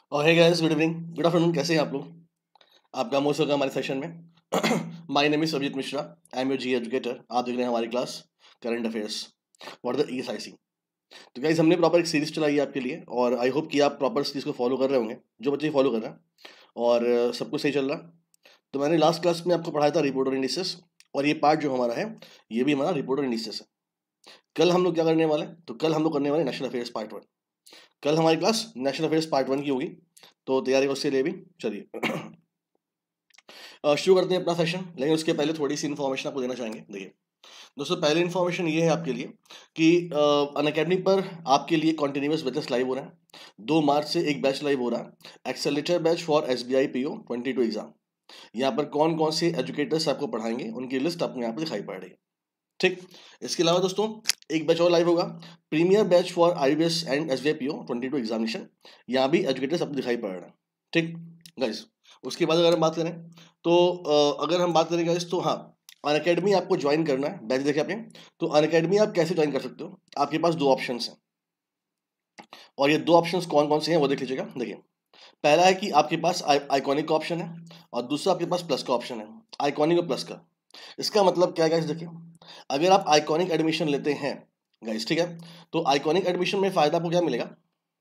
और hey guys, good evening, good afternoon, कैसे हैं आप लोग? आपका मोस्ट वेलकम हमारे सेशन में। My name is Abhijeet Mishra. I am your जी एजुकेटर। आप देख रहे हैं हमारी class current affairs what the ESIC। तो गाइस, हमने प्रॉपर एक सीरीज चलाई है आपके लिए और आई होप कि आप प्रॉपर सीरीज को फॉलो कर रहे होंगे, जो बच्चे फॉलो कर रहे हैं। और सब कुछ सही चल रहा। तो मैंने लास्ट क्लास में आपको पढ़ाया था रिपोर्ट और इंडिसेस, और ये पार्ट जो हमारा है, ये भी हमारा रिपोर्ट और इंडिसेस है। कल हम लोग क्या करने वाले हैं? तो कल हम लोग करने वाले नेशनल अफेयर्स पार्ट 1। कल हमारी क्लास नेशनल अफेयर्स पार्ट 1 की होगी, तो तैयारी उसके लिए भी चलिए। शुरू करते हैं अपना सेशन, लेकिन उसके पहले थोड़ी सी इन्फॉर्मेशन आपको देना चाहेंगे। देखिए दोस्तों, पहली इन्फॉर्मेशन ये है आपके लिए कि अनअकैडमी पर आपके लिए कॉन्टिन्यूस बैचेस लाइव हो रहे हैं। 2 मार्च से एक बैच लाइव हो रहा है, accelerator batch for SBI PO 22 exam. यहाँ पर कौन कौन से एजुकेटर्स आपको पढ़ाएंगे, उनकी लिस्ट आपको यहाँ पर दिखाई पड़ रही है। ठीक। इसके अलावा दोस्तों, एक बैच और लाइव होगा, premier batch for IBS and SBI PO 22 examination. यहाँ भी एजुकेटर्स आपको दिखाई पड़ रहे हैं। ठीक गाइस। उसके बाद अगर हम बात करें तो अगर हम बात करें गाइस, तो हाँ, अनअकैडमी आपको ज्वाइन करना है, बैच देखे आपने। तो अनअकैडमी आप कैसे ज्वाइन कर सकते हो? आपके पास 2 ऑप्शंस हैं, और ये 2 ऑप्शंस कौन कौन से हैं वो देख लीजिएगा। देखिए, पहला है कि आपके पास आइकॉनिक का ऑप्शन है, और दूसरा आपके पास प्लस का ऑप्शन है। आइकॉनिक और प्लस का, इसका मतलब क्या है गाइस? देखिए, अगर आप आइकॉनिक एडमिशन लेते हैं गाइस, ठीक है, तो आइकॉनिक एडमिशन में फायदा आपको क्या मिलेगा?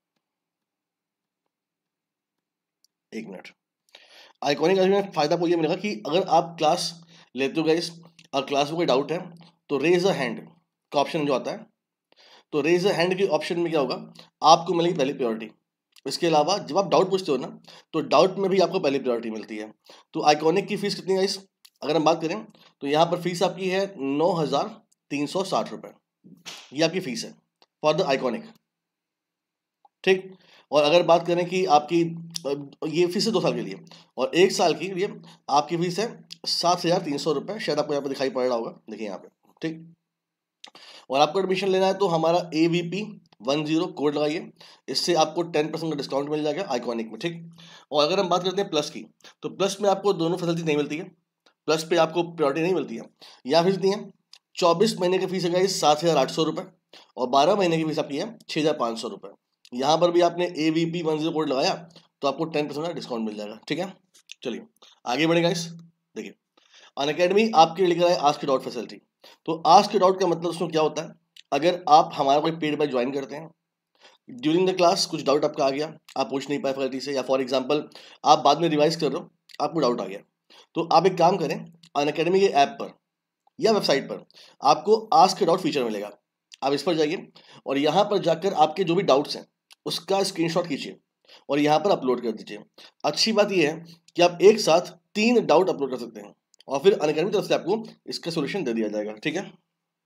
एक मिनट। आइकॉनिक एडमिशन में फायदा आपको ये मिलेगा कि अगर आप क्लास लेते हो गाइस, और क्लास में कोई डाउट है, तो रेज अ हैंड का ऑप्शन जो आता है, तो रेज अ हैंड के ऑप्शन में क्या होगा? आपको मिलेगी पहली प्रायोरिटी। इसके अलावा जब आप डाउट पूछते हो ना, तो डाउट में भी आपको पहली प्रायोरिटी मिलती है। तो आइकॉनिक की फीस कितनी है गाइस? अगर हम बात करें तो यहाँ पर फीस आपकी है 9,360 रुपये। ये आपकी फीस है फॉर द आइकॉनिक। ठीक। और अगर बात करें कि आपकी ये फीस है 2 साल के लिए, और 1 साल के लिए आपकी फीस है 7,300 रुपये। शायद आपको यहाँ पे दिखाई पड़ रहा होगा, देखिए यहाँ पे। ठीक। और आपको एडमिशन लेना है तो हमारा AVP10 कोड लगाइए, इससे आपको 10% का डिस्काउंट मिल जाएगा आइकॉनिक में। ठीक। और अगर हम बात करते हैं प्लस की, तो प्लस में आपको दोनों फैसिलिटी नहीं मिलती है। प्लस पे आपको प्रायोरिटी नहीं मिलती है। यहाँ फीस नहीं है। 24 महीने की फीस है गाइस 7,800 रुपये, और 12 महीने की फीस आपकी है 6,500 रुपये। यहाँ पर भी आपने AVP10 कोड लगाया तो आपको 10% का डिस्काउंट मिल जाएगा। ठीक है, चलिए आगे बढ़े गाइस। देखिए, अनअकैडमी आपके लिए लेकर आए आस्क डाउट फैसिलिटी। तो आस्क डाउट का मतलब उसमें क्या होता है? अगर आप हमारा कोई पेड बैच ज्वाइन करते हैं, ड्यूरिंग द क्लास कुछ डाउट आपका आ गया, आप पूछ नहीं पाए फैकल्टी से, या फॉर एग्जांपल आप बाद में रिवाइज कर रहे हो, आपको डाउट आ गया, तो आप एक काम करें, अनअकैडमी के ऐप पर या वेबसाइट पर आपको आस्क डाउट फीचर मिलेगा। आप इस पर जाइए, और यहाँ पर जाकर आपके जो भी डाउट्स हैं उसका स्क्रीनशॉट खींचिए और यहाँ पर अपलोड कर दीजिए। अच्छी बात यह है कि आप एक साथ 3 डाउट अपलोड कर सकते हैं, और फिर अनअकैडमी तरफ से आपको इसका सोल्यूशन दे दिया जाएगा। ठीक है।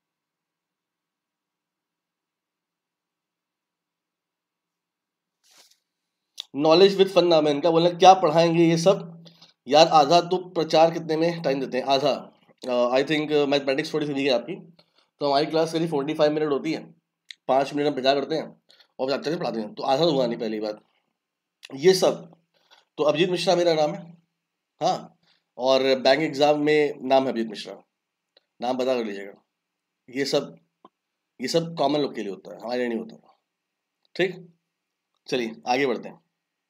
नॉलेज विद फन नाम है इनका। बोलना क्या पढ़ाएंगे ये सब यार? आधा तो प्रचार कितने में टाइम देते हैं? आधा। आई थिंक मैथमेटिक्स थोड़ी सी वीक है आपकी, तो हमारी क्लास करीब 45 मिनट होती है, 5 मिनट हम प्रचार करते हैं और 50 पढ़ाते हैं, तो आधा तो हुआ नहीं पहली बात। ये सब तो अभिजीत मिश्रा मेरा नाम है। हाँ, और बैंक एग्जाम में नाम है अभिजीत मिश्रा, नाम पता कर लीजिएगा। ये सब ये सब कॉमन लोग के लिए होता है, हमारे लिए नहीं होता। ठीक। चलिए आगे बढ़ते हैं।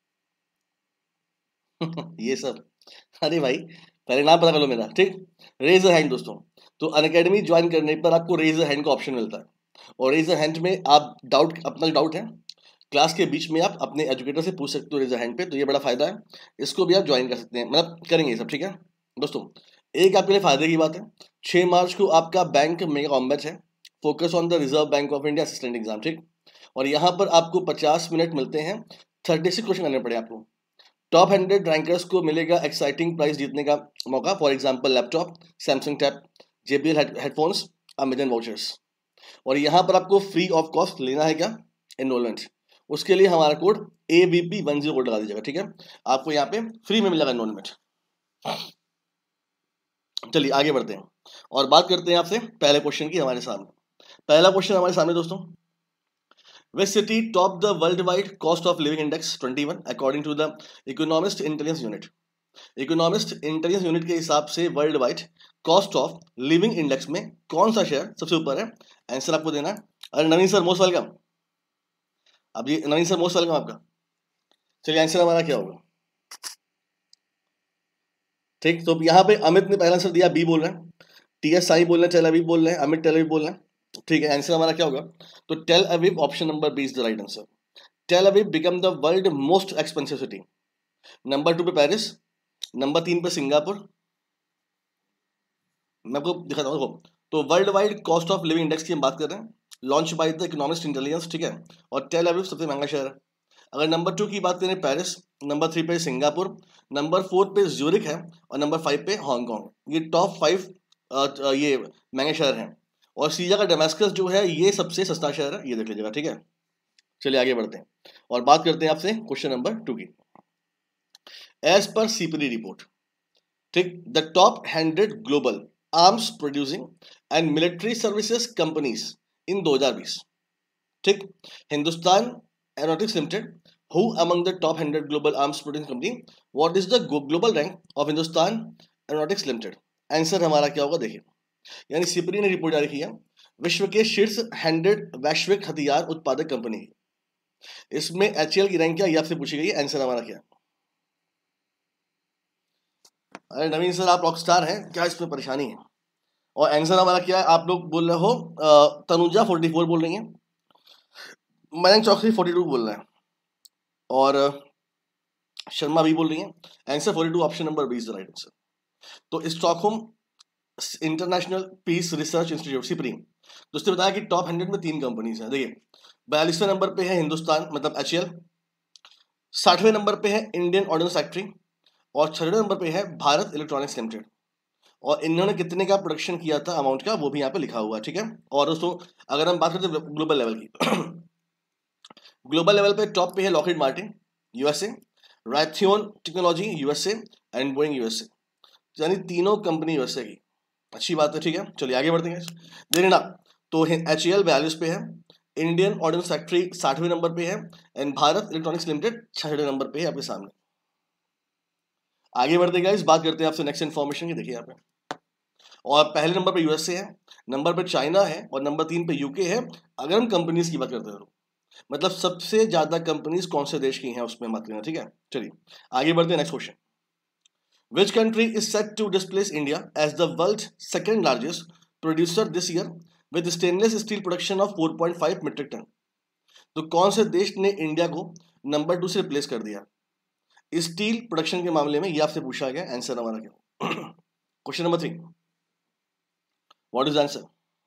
ये सब, अरे भाई, पहले नाम पता कर लो मेरा। ठीक। रेज अ हैंड दोस्तों, तो अनअकैडमी ज्वाइन करने पर आपको रेज अ हैंड का ऑप्शन मिलता है, और रेज अ हैंड में आप डाउट, अपना डाउट है क्लास के बीच में आप अपने एजुकेटर से पूछ सकते हो रेज अ हैंड पे। तो ये बड़ा फायदा है, इसको भी आप ज्वाइन कर सकते हैं, मतलब करेंगे ये सब। ठीक है दोस्तों, एक आपके लिए फायदे की बात है, 6 मार्च को आपका बैंक मेगा कॉम्बैच है, focus on the Reserve Bank of India assistant exam. ठीक। और यहाँ पर आपको 50 मिनट मिलते हैं, 36 क्वेश्चन करने पड़े आपको। टॉप 100 रैंकर्स को मिलेगा एक्साइटिंग प्राइस जीतने का मौका, for example laptop, Samsung tab, JBL headphones, Amazon vouchers. और यहाँ पर आपको फ्री ऑफ कॉस्ट लेना है क्या? एनरोलमेंट। उसके लिए हमारा कोड AVP10 कोड लगा दीजिएगा। ठीक है, आपको यहाँ पे फ्री में मिलेगा एनरोलमेंट। चलिए आगे बढ़ते हैं और बात करते हैं आपसे पहले क्वेश्चन की। हमारे सामने पहला क्वेश्चन हमारे सामने दोस्तों, Which city topped the worldwide cost of living index 21 according to the Economist Intelligence Unit? Economist Intelligence Unit के हिसाब से worldwide cost of living index में कौन सा शेयर सबसे ऊपर है? आंसर आपको देना है। अरे नवीन सर मोस्ट वेलकम। अब ये नवीन सर मोस्ट वेलकम आपका। चलिए आंसर हमारा क्या होगा? ठीक, तो यहाँ पे अमित ने पहला आंसर दिया, बी बोल रहे हैं, टीएस साई बोल रहे हैं, टेल अवीव बोल रहे हैं, अमित टेल अवीव बोल रहे हैं। ठीक है, आंसर हमारा क्या होगा? तो Tel Aviv option number B is the right answer. Tel Aviv become the world most expensive city. Number 2 पे पेरिस, नंबर 3 पे सिंगापुर। मैं आपको दिखाता हूँ, देखो, तो worldwide cost of living index की हम बात कर रहे हैं, launch by the Economist Intelligence, ठीक है, और टेल अवीव सबसे महंगा शहर है। अगर नंबर 2 की बात करें पेरिस, नंबर 3 पे सिंगापुर, नंबर 4 पे ज्यूरिक है, और नंबर 5 पे हांगकांग। ये टॉप 5 ये महंगे शहर हैं। और सीरिया का डेमास्कस जो है ये सबसे सस्ता शहर है, ये देख लीजिएगा। ठीक है, चलिए आगे बढ़ते हैं और बात करते हैं आपसे क्वेश्चन नंबर 2 की। एज पर सीपीडी रिपोर्ट, ठीक, the top 100 global arms producing and military services companies in 2020, ठीक, Hindustan Aeronautics Limited who among the top 100 global arms producing company, what is the global rank of Hindustan Aeronautics Limited? Answer हमारा क्या होगा? देखिए, यानी CPD ने report जारी की है, विश्व के शीर्ष 100 वैश्विक हथियार उत्पादक कंपनी, इसमें एचएएल की रैंक क्या ये आपसे पूछी गई है। आंसर हमारा क्या? अरे नवीन सर, आप रॉकस्टार हैं क्या, इसमें परेशानी है? और आंसर हमारा क्या है? आप लोग बोल रहे हो तनुजा 44 बोल रही है, मयंक चौकसी 42 बोल रहे हैं, और शर्मा भी बोल रही है। Answer 42 option number B is the right answer. तो Stockholm International Peace Research Institute SIPRI, दोस्तों बताया कि टॉप 100 में 3 कंपनीज हैं। देखिए, 42वें नंबर पे है हिंदुस्तान मतलब एचएएल, 60वें नंबर पे है इंडियन ऑर्डिनेंस फैक्ट्री, और 6वें नंबर पे है भारत इलेक्ट्रॉनिक्स लिमिटेड। और इन्होंने कितने का प्रोडक्शन किया था अमाउंट का, वो भी यहाँ पे लिखा हुआ है। ठीक है, और दोस्तों अगर हम बात करते हैं ग्लोबल लेवल की ग्लोबल लेवल पे टॉप पे है Lockheed Martin USA, Raytheon Technology USA and Boeing USA, यानी तीनों कंपनी यूएसए की। अच्छी बात है। ठीक है, चलिए आगे बढ़ते हैं। देखिए ना, तो एचएएल 42 पे है, इंडियन ऑर्डिनेंस फैक्ट्री 60वें नंबर पे है, एंड भारत इलेक्ट्रॉनिक्स लिमिटेड 6वें नंबर पे है आपके सामने। आगे बढ़ते गाइस, बात करते हैं आपसे नेक्स्ट इन्फॉर्मेशन की। देखिए यहाँ पे, और पहले नंबर पे यूएसए है, नंबर पे चाइना है, और नंबर 3 पे यूके है। अगर हम कंपनीज की बात करते हैं तो मतलब सबसे ज्यादा कंपनीज कौन से देश की हैं उसमें बात करें। ठीक है, चलिए आगे बढ़ते हैं next question. Which country is set to displace India as the world's second largest producer this year with stainless steel production of 4.5 metric ton? तो कौन से देश ने इंडिया को नंबर 2 से रिप्लेस कर दिया स्टील प्रोडक्शन के मामले में? ये आपसे पूछा गया। आंसर हमारा क्या? Question number 3, what is answer?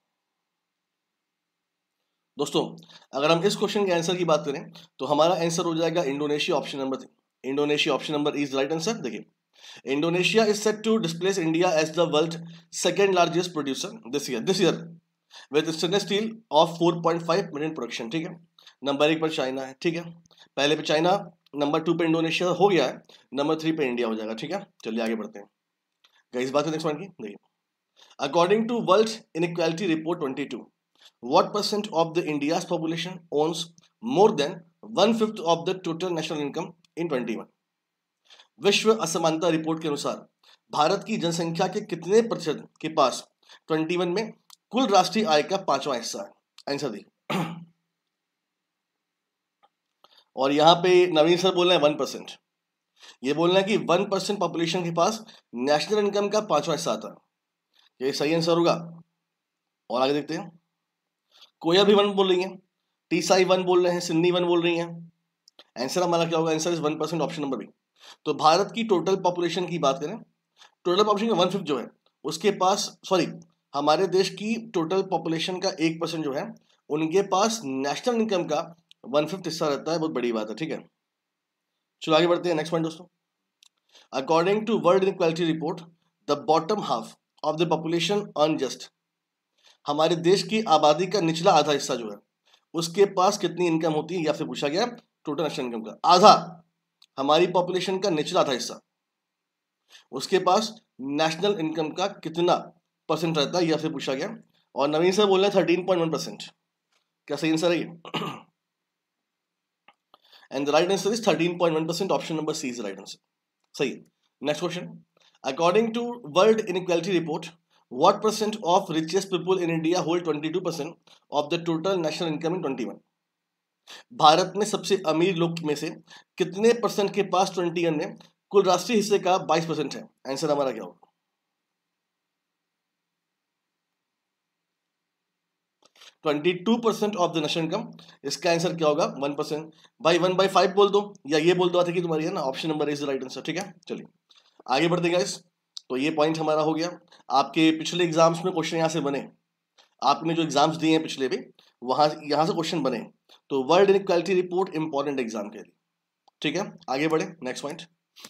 दोस्तों अगर हम इस क्वेश्चन के आंसर की बात करें तो हमारा आंसर हो जाएगा Indonesia option number 3। Indonesia option number is right answer. देखिए, Indonesia is set to displace India as the world's second largest producer this year with stainless steel of 4.5 million production। ठीक है, नंबर 1 पर China है। ठीक है, पहले पे China, number 2 पे इंडोनेशिया हो गया है, नंबर 3 पे इंडिया हो जाएगा। ठीक है, चलिए आगे बढ़ते हैं गाइस, बात नेक्स्ट वन की। देखिए, according to world inequality report 22, what percent of the India's population owns more than 1/5 of the total national income in 21? विश्व असमानता रिपोर्ट के अनुसार भारत की जनसंख्या के कितने प्रतिशत के पास 21 में कुल राष्ट्रीय आय का 5वां हिस्सा है? आंसर दी। और यहाँ पे नवीन सर बोल रहे हैं 1%। ये बोल रहे हैं कि 1% पॉपुलेशन के पास नेशनल इनकम का 5वां हिस्सा आता है। ये सही आंसर होगा? और आगे देखते हैं, कोया भी 1 बोल रही है, टीसाई 1 बोल रहे हैं, सिन्नी 1 बोल रही है। आंसर हमारा क्या होगा? Answer is 1% option number B. तो भारत की टोटल पॉपुलेशन की बात करें, टोटल पॉपुलेशन का 1/5 जो है उसके पास, सॉरी, हमारे देश की टोटल पॉपुलेशन का 1% जो है उनके पास नेशनल इनकम का 1/5 हिस्सा रहता है। बहुत बड़ी बात है। ठीक है, चलो आगे बढ़ते हैं नेक्स्ट पॉइंट दोस्तों। According to world inequality report, the bottom half of the population unjust, हमारे देश की आबादी का निचला आधा हिस्सा जो है उसके पास कितनी इनकम होती है? ये आपसे पूछा गया। टोटल नेशनल इनकम का आधा, हमारी पॉपुलेशन का निचला आधा हिस्सा, उसके पास नेशनल इनकम का कितना परसेंट रहता है? ये आपसे पूछा गया। और नवीन सर बोल रहे हैं 13.1%। क्या सही आंसर है ये? And the right answer is 13.1%। Option number C is right answer. सही। Next question, according to world inequality report, what percent of richest people in India hold 22% of the total national income in 21? Bharat में सबसे अमीर लोग में से कितने percent के पास 21 में कुल राष्ट्रीय हिस्से का 22% है? आंसर हमारा क्या होगा? 22% ऑफ द नेशनल इनकम। इसका आंसर क्या होगा? 1%। भाई 1/5 बोल दो या ये बोल दो आते कि तुम्हारी है ना, option number is the right answer. ठीक है, चलिए आगे बढ़ते गाइस। तो ये पॉइंट हमारा हो गया। आपके पिछले एग्जाम्स में क्वेश्चन यहाँ से बने, आपने जो एग्जाम्स दिए हैं पिछले भी, वहां यहाँ से क्वेश्चन बने। तो world inequality report important exam के लिए। ठीक है, आगे बढ़े, next point.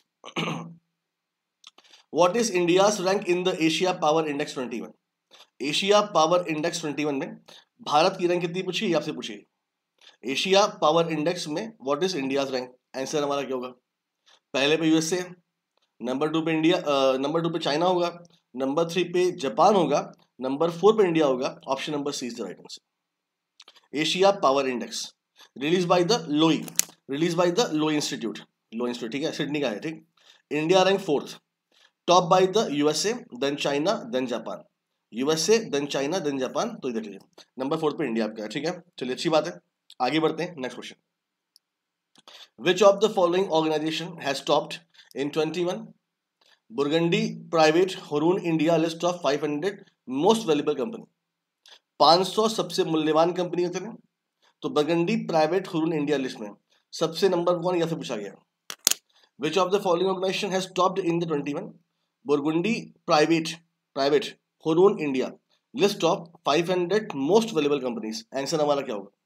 What is India's rank in the Asia power index 21? Asia power index 21 में भारत की रैंक कितनी पूछी, आपसे पूछी? एशिया पावर इंडेक्स में what is India's rank? Answer हमारा क्या होगा? पहले पे यूएसए, नंबर 2 पे इंडिया, नंबर 2 पे चाइना होगा, नंबर 3 पे जापान होगा, नंबर 4 पे इंडिया होगा। Option number C is the right answer. Asia power index release by the Lowy, release by the Lowy institute, Lowy institute, ठीक है, सिडनी का है। ठीक, India rank 4th, top by the USA, then China, then Japan. USA, then China, then Japan. तो देख लीजिए number 4 पे India आपका है। ठीक है, चलिए अच्छी बात है, आगे बढ़ते हैं, next question. Which of the following organization has topped in 21 Burgundy private Hurun India list of 500 most valuable company? 500 सबसे मूल्यवान कंपनी होते हैं, तो Burgundy private Hurun India list में सबसे नंबर कौन, या फिर पूछा गया which of the following organization has topped in the 21 Burgundy private Hurun India list of 500 most valuable companies? Answer हमारा क्या होगा?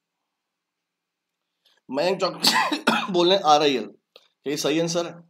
मयंक चौक बोल रहे RIL, क्या ये सही आंसर है?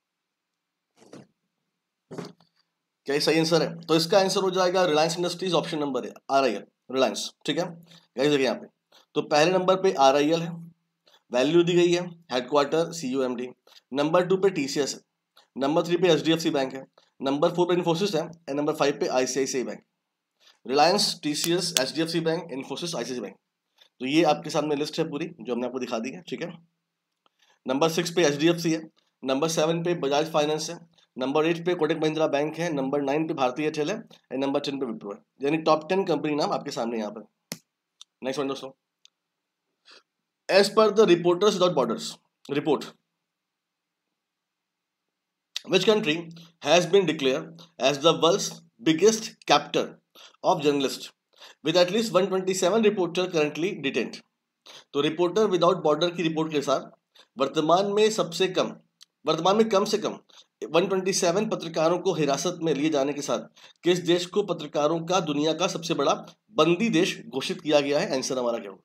क्या ये सही आंसर है? तो इसका आंसर हो जाएगा रिलायंस इंडस्ट्रीज, ऑप्शन नंबर है RIL, रिलायंस। ठीक है गाइस, देखिए यहाँ पे तो पहले नंबर पे RIL है, वैल्यू दी गई है, हेडक्वार्टर CUMD। नंबर 2 पे TCS है, नंबर 3 पे HDFC बैंक है, नंबर 4 पे इन्फोसिस है, एंड नंबर 5 पे ICICI bank. Reliance, TCS, HDFC bank, Infosys, ICICI bank. तो ये आपके सामने लिस्ट है पूरी जो हमने आपको दिखा दी है। ठीक है, नंबर 6 पे HDFC है, नंबर 7 पे बजाज फाइनेंस है, नंबर 8 पे कोटक महिंद्रा बैंक है, नंबर 9 पे भारतीय एयरटेल है, एंड नंबर 10 पे विप्रो है। यानी टॉप 10 कंपनी नाम आपके सामने यहाँ पर। नेक्स्ट वन दोस्तों, as per the reporters without borders report, which country has been declared as the world's biggest captor of journalists with at least 127 reporter currently detained? तो रिपोर्टर विदाउट बॉर्डर की report के अनुसार वर्तमान में कम से कम 127 पत्रकारों को हिरासत में लिए जाने के साथ किस देश को पत्रकारों का दुनिया का सबसे बड़ा बंदी देश घोषित किया गया है? आंसर हमारा क्या होगा?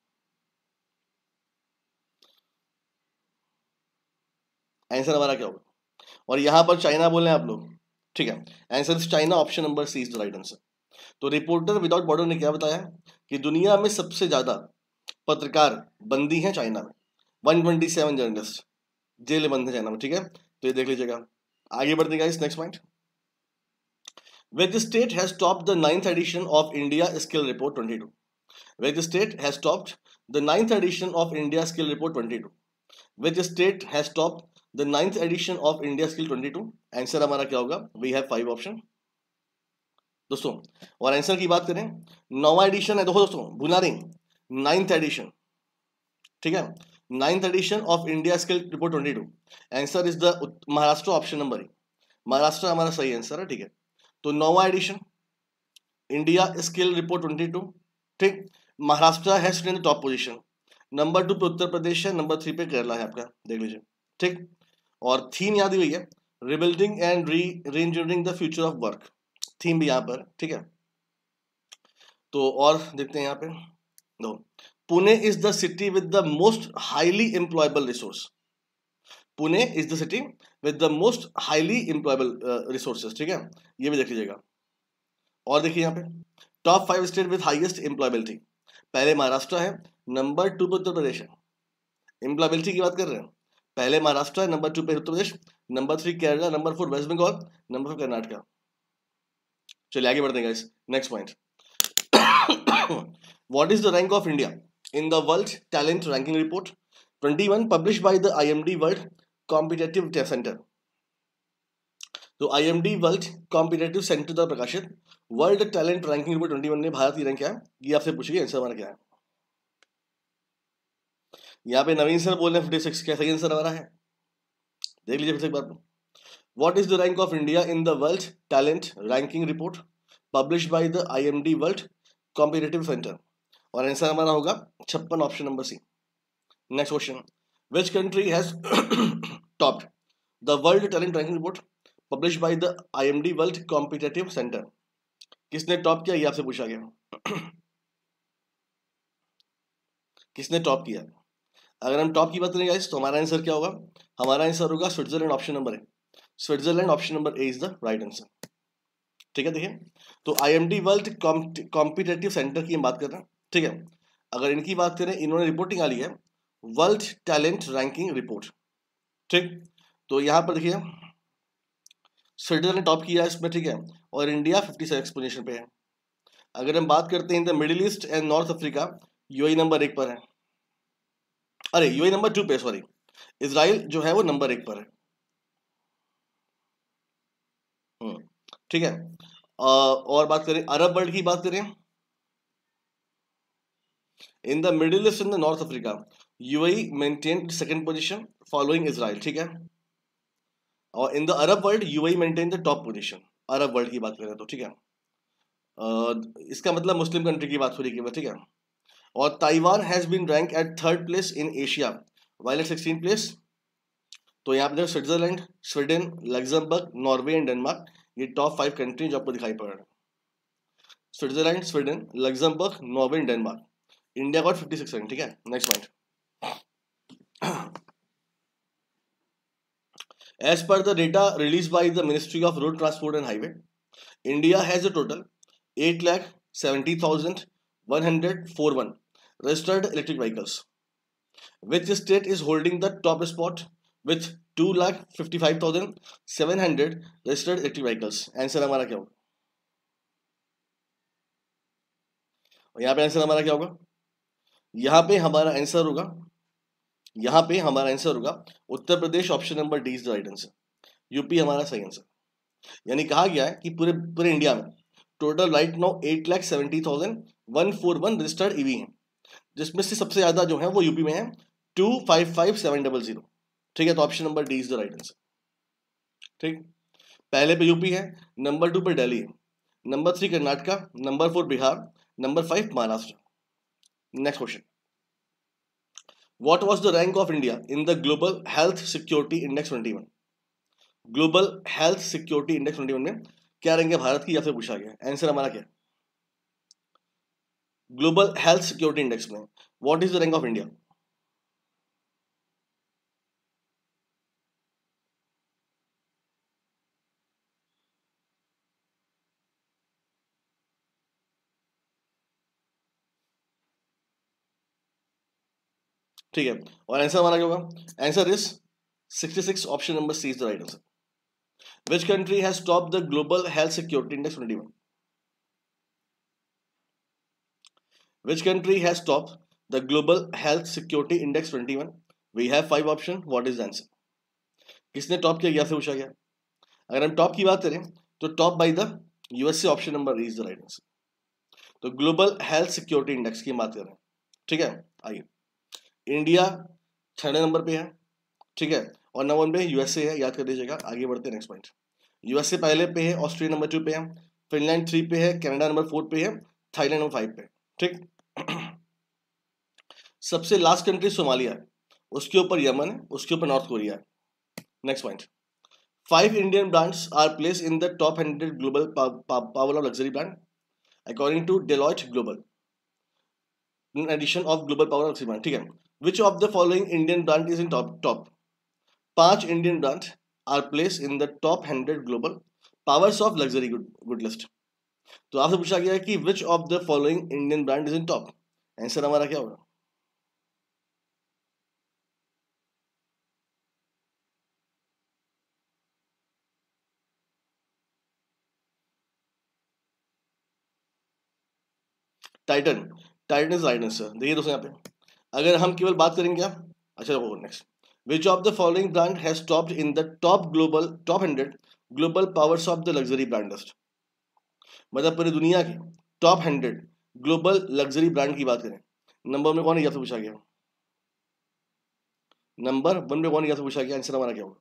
आंसर हमारा क्या होगा? और यहां पर चाइना बोल रहे हैं आप लोग। ठीक है, answer is China, option number C is the right answer. तो रिपोर्टर विदाउट बॉर्डर ने क्या बताया कि दुनिया में सबसे ज्यादा पत्रकार बंदी हैं चाइना में, 127 जर्नलिस्ट जेल बंद है चाइना में। ठीक है, तो ये देख लीजिएगा, आगे बढ़ते guys, next point. Which state has topped the 9th edition of India Skill Report 22? Which state has topped the 9th edition of India Skill Report 22? Which state has topped the 9th edition of India Skill 22? Answer हमारा क्या होगा? We have 5 option दोस्तों। और answer की बात करें, 9वां addition है, देखो दोस्तों भूलना नहीं, 9th एडिशन। ठीक है, 9th edition of India skill report 22। Answer is the Maharashtra, option number E, Maharashtra हमारा सही आंसर है। ठीक है, तो 9वां एडिशन इंडिया स्किल रिपोर्ट 22। ठीक, महाराष्ट्र है in the top position, number 2 पे उत्तर प्रदेश है, नंबर 3 पे केरला है आपका, देख लीजिए। ठीक, और थीम याद हुई है, rebuilding and reengineering the future of work, theme भी यहाँ पर। ठीक है, तो और देखते हैं यहाँ पे, no, Pune is the city with the most highly employable resource, Pune is the city with the most highly employable resources. ठीक है, ये भी देख लीजिएगा। और देखिए यहाँ पे top 5 state with highest employability, पहले महाराष्ट्र है, नंबर 2 पे उत्तर प्रदेश है। एम्प्लॉयबिलिटी की बात कर रहे हैं, पहले महाराष्ट्र है, नंबर 2 पे Uttar Pradesh, number 3 Kerala, number 4 West Bengal, number 4 Karnataka. चलिए आगे बढ़ते हैं guys, next point. What is the rank of India in the world talent ranking report 21 publish by the IMD world competitive centre? तो IMD वर्ल्ड कॉम्पिटेटिव सेंटर द्वारा प्रकाशित वर्ल्ड टैलेंट रैंकिंग रिपोर्ट 21 ने भारत की rank क्या है, ये आपसे पूछिए, आंसर हमारा क्या है? यहाँ पे नवीन सर बोल रहे हैं 56, क्या सही आंसर हमारा है? देख लीजिए फिर से एक बार। What is the rank of India in the world talent ranking report publish by the IMD world competitive centre? और आंसर हमारा होगा 56, option number C. Next question, which country has topped the world talent ranking report publish by the IMD world competitive centre? किसने top किया, ये आपसे पूछा गया। किसने टॉप किया? अगर हम टॉप की बात करें गाइस तो हमारा आंसर क्या होगा? हमारा आंसर होगा Switzerland, option number A. Switzerland, option number A is the right answer. ठीक है, देखिए तो IMD वर्ल्ड कॉम्पिटिटिव सेंटर की हम बात कर रहे हैं। ठीक है, अगर इनकी बात करें, इन्होंने रिपोर्टिंग आ ली है वर्ल्ड टैलेंट रैंकिंग रिपोर्ट। ठीक, तो यहाँ पर देखिए स्विट्जरलैंड ने टॉप किया है इसमें। ठीक है, और इंडिया 56 पोजीशन पे है। अगर हम बात करते हैं in the middle east and north Africa, UAE number 1 पर है। अरे UAE नंबर 2 पे, सॉरी, इजराइल जो है वो नंबर 1 पर है। ठीक है, और बात करें अरब वर्ल्ड की बात करें, in the middle east and the north Africa UAE maintain second position following Israel. ठीक है, और in the Arab world UAE maintain the top position, Arab world की बात करें तो। ठीक है, इसका मतलब मुस्लिम कंट्री की बात हो रही है। ठीक है, और Taiwan has been rank at third place in Asia while at 16 place. तो यहाँ पे Switzerland, Sweden, Luxembourg, Norway and Denmark, ये टॉप 5 कंट्री जो आपको दिखाई पड़ रहे हैं। Switzerland, Sweden, Luxembourg, Norway and Denmark. India got 56 rank. ठीक है, next point, as per the data released by the Ministry of Road Transport and Highway, India has a total 8,70,141 registered electric vehicles. Which state is holding the top spot with 2,55,700 registered electric vehicles? Answer हमारा क्या होगा? यहाँ पे answer हमारा क्या होगा? यहाँ पे हमारा आंसर होगा, यहाँ पे हमारा आंसर होगा Uttar Pradesh, option number D is the right answer. UP हमारा सही आंसर। यानी कहा गया है कि पूरे पूरे इंडिया में total right now 8,70,141 registered EV हैं, जिसमें से सबसे ज्यादा जो है वो यूपी में है 255,700। ठीक है, तो option number D is the right answer. ठीक, पहले पे यूपी है, नंबर 2 पे दिल्ली है, number 3 Karnataka, number 4 Bihar, number 5 Maharashtra. Next question, what was the rank of India in the global health security index 21? Global health security index 21 में क्या रैंक है भारत की, या फिर पूछा गया? आंसर हमारा क्या? ग्लोबल हेल्थ सिक्योरिटी इंडेक्स में what is the rank of India? ठीक है, और आंसर हमारा क्या होगा? Answer is 66, option number C is the right answer. Which country has top the global health security index 21? Which country has topped the Global Health Security Index 21? We have 5 options. What is the answer? किसने top किया, से पूछा गया। अगर हम top की बात करें तो top by the USA, option number is the right answer. तो ग्लोबल हेल्थ सिक्योरिटी इंडेक्स की बात कर रहे हैं। ठीक है, आइए, इंडिया 6 नंबर पे है। ठीक है, और नंबर पे USA है, याद कर लीजिएगा। आगे बढ़ते हैं, नेक्स्ट पॉइंट, USA पहले पे है, ऑस्ट्रेलिया नंबर 2 पे है, फिनलैंड 3 पे है, कनाडा नंबर 4 पे है, थाईलैंड नंबर 5 पे। ठीक, सबसे लास्ट कंट्री सोमालिया है, उसके ऊपर यमन है, उसके ऊपर नॉर्थ कोरिया है। Next point, 5 Indian brands are place in the top 100 global power of luxury brand according to Deloitte global edition of global power of luxury brand. ठीक है, which of the following Indian brand is in top 5 Indian brand are place in the top 100 global powers of luxury good list. तो आपसे पूछा गया है कि which of the following Indian brand is in top. Answer हमारा क्या होगा? Titan, Titan is right answer. देखिए दोस्तों, यहाँ पे अगर हम केवल बात करेंगे क्या, अच्छा वो next, which of the following brand has topped in the top 100 global powers of the luxury brand list. मतलब पूरी दुनिया की टॉप 100 ग्लोबल लग्जरी ब्रांड की बात करें, नंबर में कौन है, या तो पूछा गया। नंबर 1 पे कौन गया था पूछा गया, आंसर हमारा क्या होगा?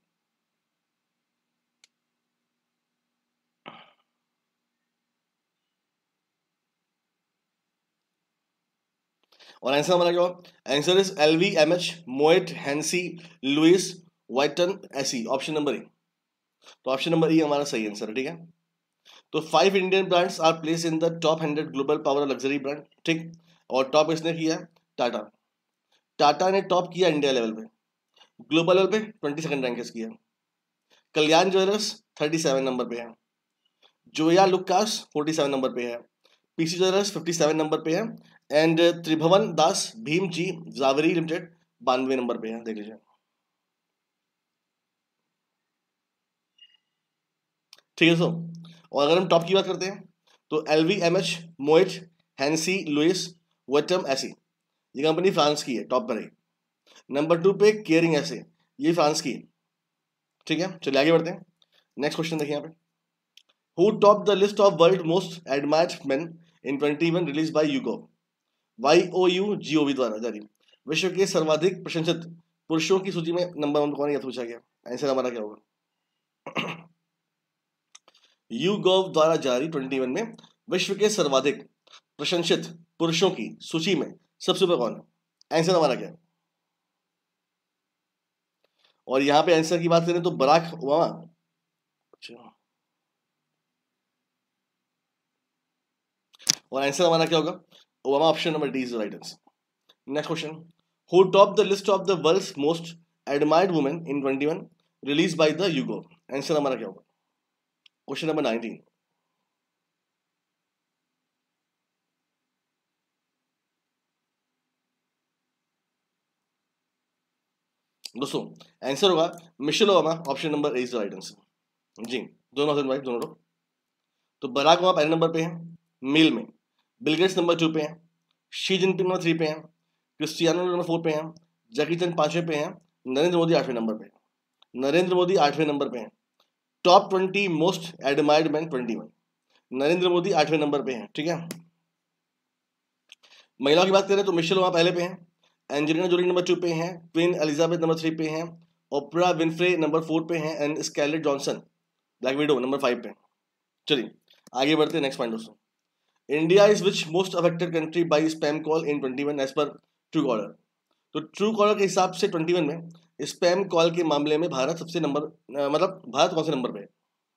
और आंसर हमारा क्या होगा? Answer is LVMH, Moet, Hennessy, Louis, Vuitton, SE, option number A. तो ऑप्शन नंबर ई हमारा सही आंसर है, ठीक है। तो 5 Indian brands are place in the top 100 global power luxury brand, ठीक। और टॉप इसने किया है टाटा। टाटा ने टॉप किया इंडिया लेवल पे, ग्लोबल लेवल पे 22nd रैंक किया। कल्याण ज्वेलर्स 37 नंबर पे है, जोया लुकास 47 नंबर पे है, पीसी ज्वेलर्स 57 नंबर पे है, and Tribhovandas Bhimji Zaveri limited 92 number पे है, देख लीजिए। ठीक है। सो और अगर हम टॉप की बात करते हैं तो LVMH, Moet, Hennessy, Louis, Vuitton, SE, ये कंपनी फ्रांस की है, टॉप पर है। नंबर 2 पे केयरिंग ऐसे, ये फ्रांस की है, ठीक है। चलिए आगे बढ़ते हैं। नेक्स्ट क्वेश्चन देखिए यहाँ पे, who top the list of world most admired men in 21 release by YouGov, YOUGOV द्वारा जारी विश्व के सर्वाधिक प्रशंसित पुरुषों की सूची में नंबर 1 कौन है, पूछा गया। आंसर हमारा क्या होगा? यूगोव द्वारा जारी 21 में विश्व के सर्वाधिक प्रशंसित पुरुषों की सूची में सबसे ऊपर कौन है? आंसर हमारा क्या है? और यहाँ पे आंसर की बात करें तो बराक ओबामा। अच्छा, और आंसर हमारा क्या होगा? Obama, option number D is right answer. Next question, who top the list of the world's most admired women in 21 release by the YouGov, answer हमारा क्या होगा? Question number 19। दोस्तों आंसर होगा Michelle Obama, option number A is right answer. जी, दोनों husband wife दोनों लोग। तो बराक ओबामा पहले नंबर पे हैं मेल में, बिल गेट्स नंबर 2 पे हैं, शी जिनपिंग नंबर 3 पे हैं, क्रिस्टियानो नंबर 4 पे हैं, जैकी चैन 5वें पे हैं, नरेंद्र मोदी 8वें नंबर पे हैं। नरेंद्र मोदी 8वें नंबर पे हैं। Top 20 most admired man 21, Narendra Modi 8वें नंबर पे हैं, ठीक है। महिलाओं की बात करें तो मिशेल ओबामा पहले पे हैं, एंजेलिना जोली नंबर 2 पे हैं, क्वीन एलिजाबेथ नंबर 3 पे हैं, ओपरा विनफ्रे नंबर 4 पे हैं, and Scarlett Johansson black widow number 5 पे। चलिए आगे बढ़ते हैं। नेक्स्ट पॉइंट दोस्तों, India is which most affected country by spam call in 21 as per Truecaller. तो ट्रू कॉलर के हिसाब से 21 में स्पैम कॉल के मामले में भारत सबसे नंबर मतलब भारत कौन से नंबर पे है?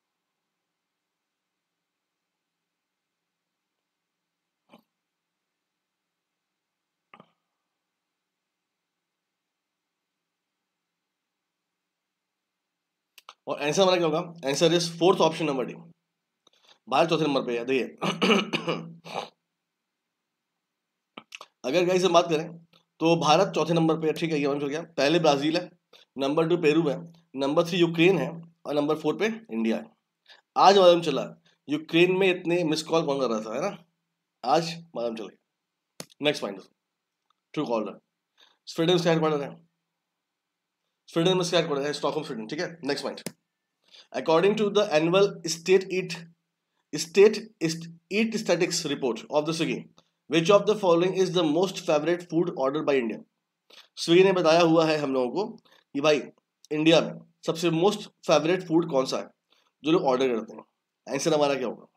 और आंसर हमारा क्या होगा? Answer is fourth, option number D, Bharat चौथे नंबर पे है। देखिए अगर गाइस हम बात करें तो भारत चौथे नंबर पे है, ठीक है, ये हो गया। पहले ब्राजील है, नंबर 2 पेरू है, नंबर 3 यूक्रेन है, और नंबर 4 पे इंडिया है। आज मालूम चला यूक्रेन में इतने मिस कॉल कौन कर रहा था, है ना, आज मालूम चल गया। Next point, Truecaller Sweden का हेडक्वार्टर है, स्वीडन में इसका हेडक्वार्टर है स्टॉकहोम स्वीडन, ठीक है। Next point, according to the annual state eat statics report of the Swiggy, which of the following is the most favourite food order by India. Swiggy ने बताया हुआ है हम लोगों को कि भाई इंडिया में सबसे मोस्ट फेवरेट फूड कौन सा है जो लोग ऑर्डर करते हैं। आंसर हमारा क्या होगा?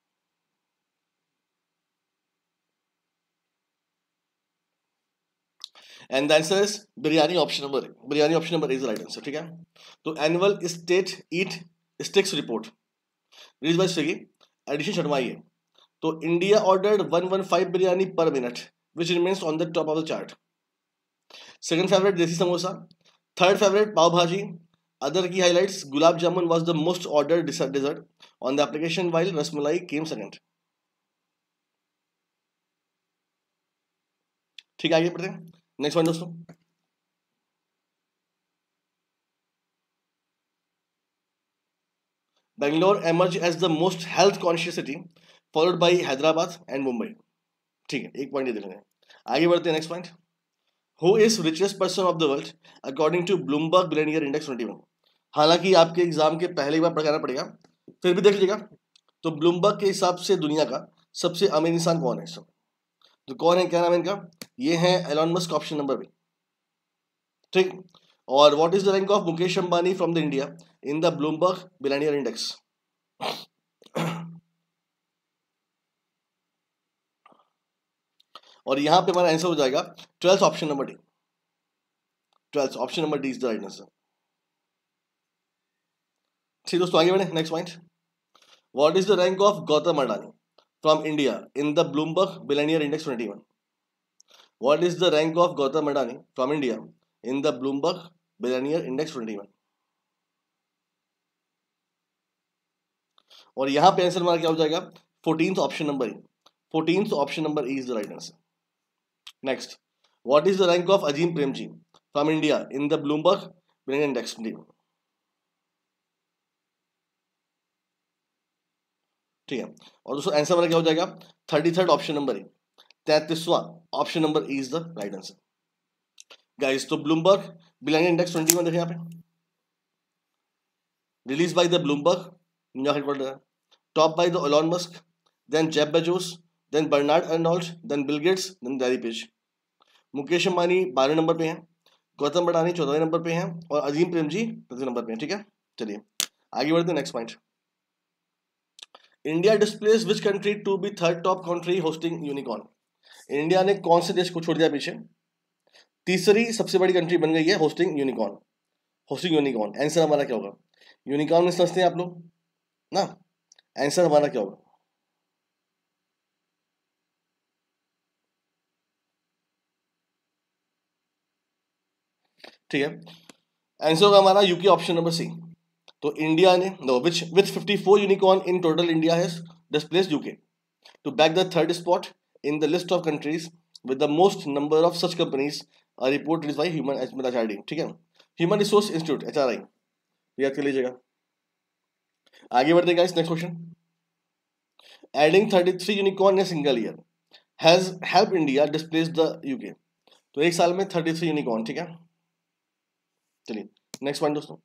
And the answer is biryani, option number, biryani option number is right answer, ठीक है। तो annual state eat sticks report release by Swiggy edition शर्माई है। तो India ordered 115 biryani per minute which remains on the top of the chart. Second favourite desi samosa, third favourite pav bhaji, other key highlights gulab jamun was the most ordered dessert on the application while rasmalai came second. ठीक है आगे बढ़ते हैं। Next one दोस्तों, Bangalore emerge as the most health conscious city followed by Hyderabad and Mumbai. ठीक है, एक point ये देख लेंगे। आगे बढ़ते हैं। Next point, who is richest person of the world according to Bloomberg billionaire index 21। हालांकि आपके एग्जाम के पहले बार पढ़ाना पड़ेगा, फिर भी देख लीजिएगा। तो ब्लूमबर्ग के हिसाब से दुनिया का सबसे अमीर इंसान कौन है इस समय? तो कौन है, क्या नाम है इनका? ये है Elon Musk, option number B, ठीक। और what is the rank of Mukesh Ambani from the India in the Bloomberg billionaire index? और यहां पे हमारा आंसर हो जाएगा 12th option number D. 12th option number D is the right answer. ठीक दोस्तों, आगे बढ़े next point. What is the rank of Gautam Adani from India in the Bloomberg billionaire index 21? What is the rank of Gautam Adani from India in the Bloomberg billionaire index 21? और यहां पे answer हमारा क्या हो जाएगा? 14th option number E. 14th option number E is the right answer. Next, what is the rank of Azim Premji from India in the Bloomberg billionaire index 21? ठीक है, और दोस्तों आंसर हमारा क्या हो जाएगा? 33rd option number E. 33वां option number E is the right answer. Guys, तो ब्लूमबर्ग बिलियनियर इंडेक्स 21 देखें यहाँ पे, release by the Bloomberg New York headquarter, top by the Elon Musk, then Jeff Bezos, then Bernard Arnault, then Bill Gates, then Larry Page. Mukesh Ambani 12वें number पे हैं, Gautam Adani 14वें number पे हैं और अजीम प्रेमजी 13वें नंबर पे हैं। ठीक है, चलिए आगे बढ़ते हैं next point. India displace which country to be third top country hosting unicorn? India ने कौन से देश को छोड़ दिया पीछे? तीसरी सबसे बड़ी कंट्री बन गई है hosting unicorn. Hosting unicorn, answer हमारा क्या होगा? यूनिकॉर्न में समझते हैं आप लोग ना, आंसर हमारा क्या होगा? ठीक है, आंसर होगा हमारा यूके ऑप्शन नंबर सी। तो इंडिया ने no which with 54 unicorn in total India has displaced UK to back the third spot in the list of countries with the most number of such companies, a report released by Human HRD। ठीक है, human resource institute HRI, याद कर लीजिएगा। आगे बढ़ते guys, next question. Adding 33 unicorn in single year has help India displace the UK. तो एक साल में 33 यूनिकॉर्न। ठीक है, चलिए नेक्स्ट पॉइंट दोस्तों।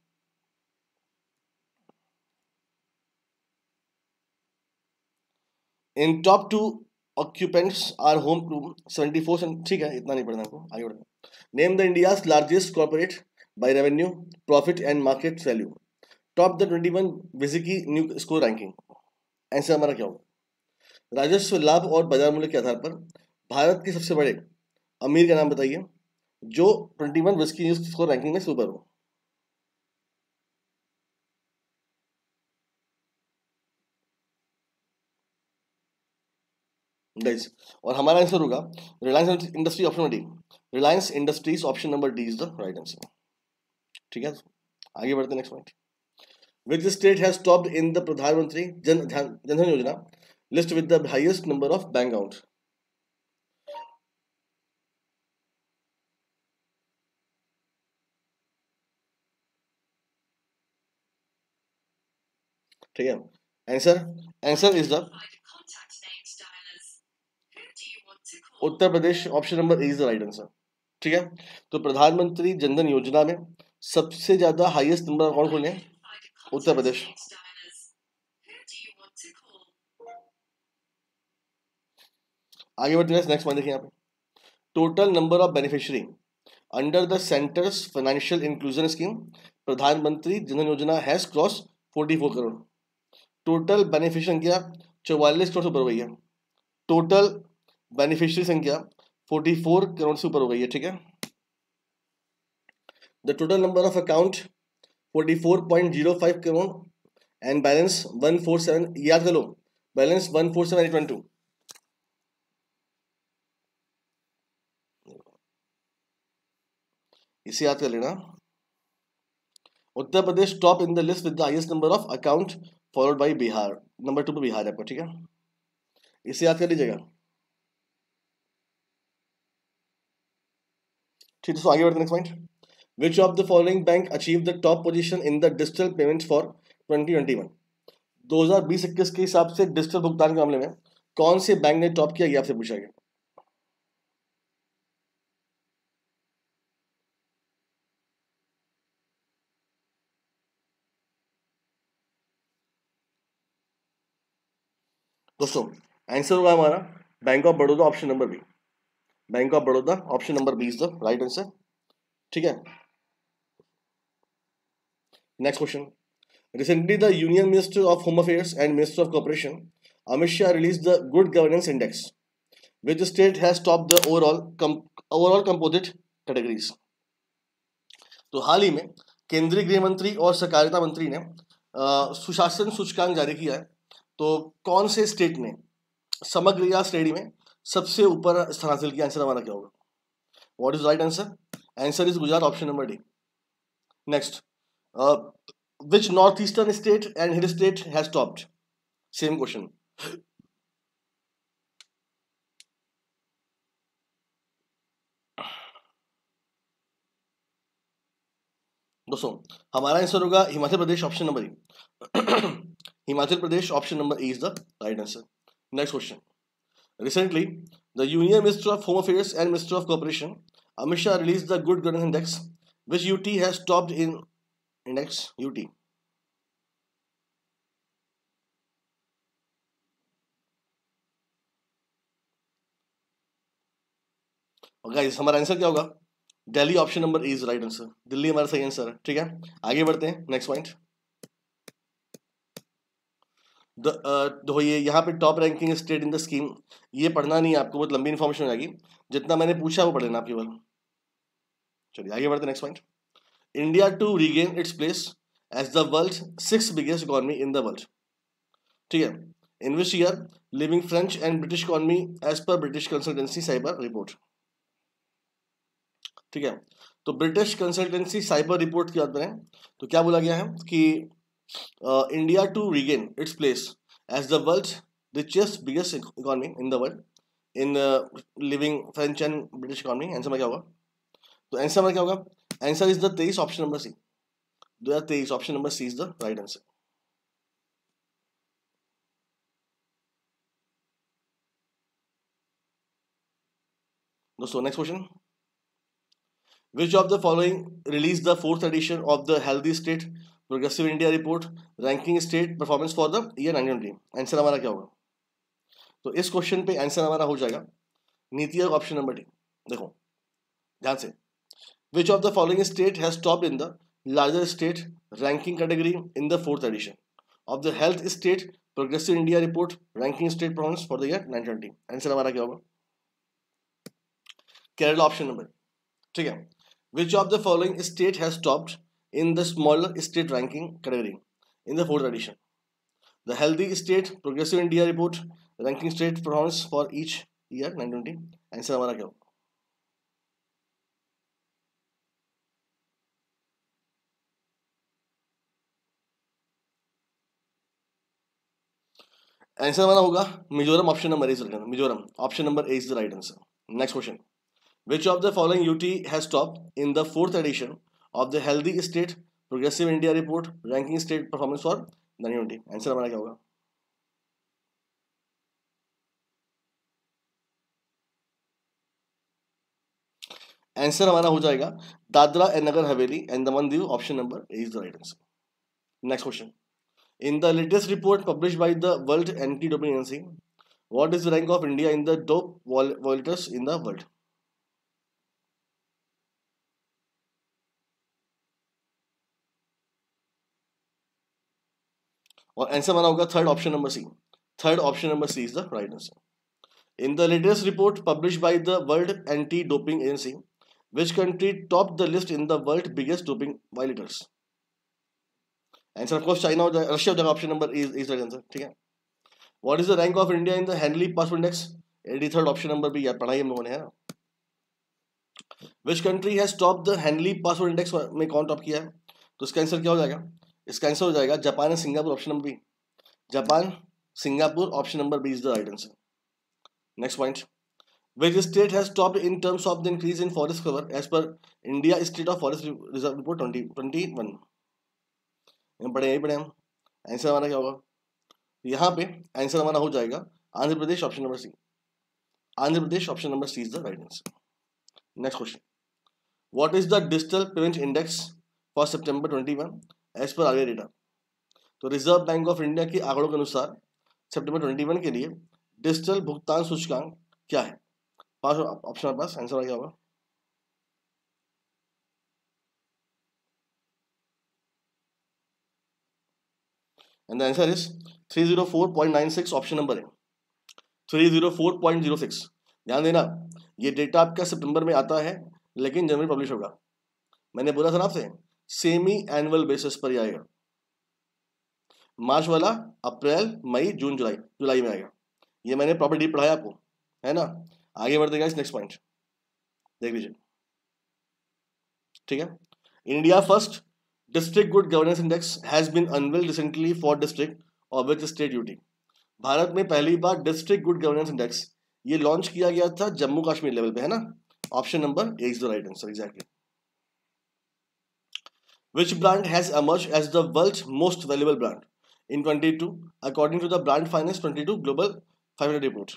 In top two occupants are home to 74। ठीक है, इतना नहीं पढ़ना आपको, आगे बढ़ना। Name the India's largest corporate by revenue, profit and market value, top the 21 विजिकी न्यू स्कोर रैंकिंग। आंसर हमारा क्या होगा? राजस्व, लाभ और बाजार मूल्य के आधार पर भारत के सबसे बड़े अमीर का नाम बताइए जो 21 विजिकी न्यू स्कोर रैंकिंग में सुपर हो। गाइस, और हमारा आंसर होगा Reliance industry option number D. Reliance Industries option number D is the right answer. ठीक है, आगे बढ़ते हैं next point. Which state has topped in the प्रधानमंत्री जन धन योजना list with the highest number of bank account? ठीक है, answer answer is the Uttar Pradesh option number A is the right answer. ठीक है, तो प्रधानमंत्री जनधन योजना में सबसे ज्यादा हाईएस्ट नंबर अकाउंट खोले उत्तर प्रदेश। आगे बढ़ते हैं, नेक्स्ट पॉइंट देखिए यहाँ पे। Total number of beneficiary under the centre's financial inclusion scheme Pradhan Mantri Jan Dhan Yojana क्रॉस 44 करोड़। टोटल बेनिफिशियरी संख्या 44 करोड़ से ऊपर हो गई है। टोटल बेनिफिशियरी संख्या 44 करोड़ से ऊपर हो गई है। ठीक है, the total number of account 44.05 crore and balance 147। याद कर लो, बैलेंस 147,812। इसे याद कर लेना। Uttar Pradesh top in the list with the highest number of account followed by Bihar. Number 2 पे बिहार है आपका। ठीक है, इसे याद कर लीजिएगा। ठीक है, तो आगे बढ़ते next point. Which of the following bank achieve the top position in the digital payment for 2021? 2020-21 के हिसाब से डिजिटल भुगतान के मामले में कौन से बैंक ने टॉप किया, ये आपसे पूछा गया। दोस्तों आंसर होगा हमारा bank of Baroda option number B. Bank of Baroda option number B is the right answer. ठीक है, next question. Recently, the Union Minister of Home Affairs and Minister of Cooperation, Amit Shah, released the Good Governance Index, which state has topped the overall composite categories. तो हाल ही में केंद्रीय गृह मंत्री और सहकारिता मंत्री ने सुशासन सूचकांक जारी किया है. तो कौन से स्टेट ने समग्र या श्रेणी में सबसे ऊपर स्थान हासिल किया? आंसर हमारा क्या होगा? What is right answer? Answer is Gujarat, option number D. Next, which northeastern state and hill state has topped? Same question. दोस्तों हमारा आंसर होगा Himachal Pradesh, option number E. Himachal Pradesh, option number E is the right answer. Next question. Recently, the Union Minister of Home Affairs and Minister of Cooperation, Amit Shah, released the Good Governance Index, which UT has topped in index UT. और guys हमारा answer क्या होगा? Delhi, option number A is right answer. Delhi हमारा सही answer है. ठीक है, आगे बढ़ते हैं. Next point. तो ये यहाँ पे top ranking state in the scheme, ये पढ़ना नहीं है आपको, बहुत लंबी इन्फॉर्मेशन हो जाएगी. जितना मैंने पूछा वो पढ़ लेना आप केवल. चलिए आगे बढ़ते हैं. Next point. India to regain its place as the world 6th biggest economy in the world. ठीक है, in which year leaving French and British economy as per British consultancy cyber report. ठीक है, तो ब्रिटिश कंसल्टेंसी साइबर रिपोर्ट की बात करें तो क्या बोला गया है कि India to regain its place as the world richest biggest economy in the world in leaving French and British economy. Answer में क्या होगा? तो आंसर में क्या होगा? Answer is the 23, option number C. 2023, option number C is the right answer. दोस्तों next question. Which of the following released the 4th edition of the Healthy State Progressive India Report ranking state performance for the year 1920? Answer हमारा क्या होगा? तो इस question पे answer हमारा हो जाएगा NITI Aayog, option number D. देखो ध्यान से. Which of the following state has topped in the larger state ranking category in the 4th edition of the Health State Progressive India Report ranking state performance for the year 1920? Answer हमारा क्या होगा? Kerala, option number. ठीक है. Which of the following state has topped in the smaller state ranking category in the 4th edition? The Healthy State Progressive India Report ranking state performance for each year 1920. Answer हमारा क्या होगा? Answer हमारा होगा Mizoram, option number A. Mizoram, option number A is the right answer. Next question. Which of the following UT has topped in the 4th edition of the Healthy State Progressive India Report ranking state performance for 1920? Answer हमारा क्या होगा? Answer हमारा हो जाएगा Dadra and Nagar Haveli and Daman Diu, option number A is the right answer. Next question. In the latest report published by the World Anti-Doping Agency, what is the rank of India in the dope violators in the world? और answer हमारा होगा third, option number C. Third, option number C is the right answer. In the latest report published by the World Anti-Doping Agency, which country topped the list in the world biggest doping violators? Answer of course China हो जाएगा, Russia हो जाएगा, option number is right answer. ठीक है. What is the rank of India in the Henley passport index? 83rd, option number B. यार पढ़ाई हम लोगों ने है ना. Which country has top the Henley passport index में कौन टॉप किया है? तो इसका आंसर क्या हो जाएगा? इसका आंसर हो जाएगा Japan and Singapore, option number B. Japan, Singapore, option number B is the right answer. Next point. Which state has topped in terms of the increase in forest cover as per India State of Forest Reserve Report 2021? पढ़े यही पढ़े हम. Answer हमारा क्या होगा? यहाँ पे answer हमारा हो जाएगा Andhra Pradesh, option number C. Andhra Pradesh, option number C is the right answer. Next question. What is the digital payment index for September 21 as per RBI data? तो रिजर्व बैंक ऑफ इंडिया के आंकड़ों के अनुसार सितंबर 21 के लिए डिजिटल भुगतान सूचकांक क्या है? पांच ऑप्शन हमारे पास. आंसर क्या होगा? And the answer is 304.96, option number है 304.06। ध्यान देना, ये डेटा आपका सितंबर में आता है लेकिन जनवरी पब्लिश होगा। मैंने बोला था ना आपसे, सेमी एनुअल बेसिस पर ही आएगा। मार्च वाला अप्रैल मई जून जुलाई, जुलाई में आएगा। ये मैंने प्रॉपर डीप पढ़ाया आपको, है ना। आगे बढ़ते गए, नेक्स्ट पॉइंट देख लीजिए, ठीक है। India first district good governance index has been unveiled recently for district और विच स्टेट यूटी। भारत में पहली बार डिस्ट्रिक्ट गुड गवर्नेंस इंडेक्स ये लॉन्च किया गया था जम्मू कश्मीर लेवल पे, है ना। Option number A is the right answer, exactly. Which brand has emerged as the world's most valuable brand in 22 according to the Brand Finance 22 Global 500 report?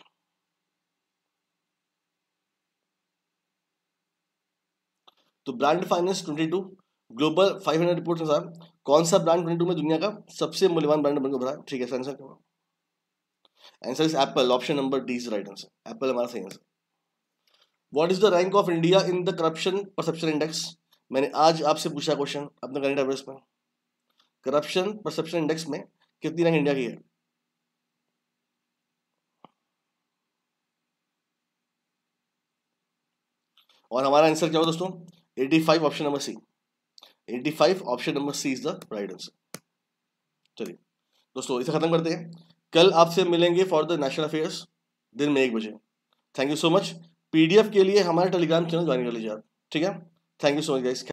तो brand finance 22 global 500 report अनुसार कौन सा brand 22 में दुनिया का सबसे मूल्यवान brand बनकर उभरा है? ठीक है, आंसर क्या? Answer is apple, option number D is right answer, apple हमारा सही आंसर। What is the rank of India in the corruption perception index? मैंने आज आपसे पूछा क्वेश्चन अपने करंट अफेयर्स में, करप्शन परसेप्शन इंडेक्स में कितनी रैंक इंडिया की है? और हमारा आंसर क्या होगा दोस्तों? 85, option number C. 85, option number C is the right answer. चलिए दोस्तों, इसे खत्म करते हैं। कल आपसे मिलेंगे फॉर द नेशनल अफेयर्स दिन में 1 बजे। Thank you so much. PDF के लिए हमारे टेलीग्राम चैनल ज्वाइन कर लीजिए आप, ठीक है। Thank you so much guys.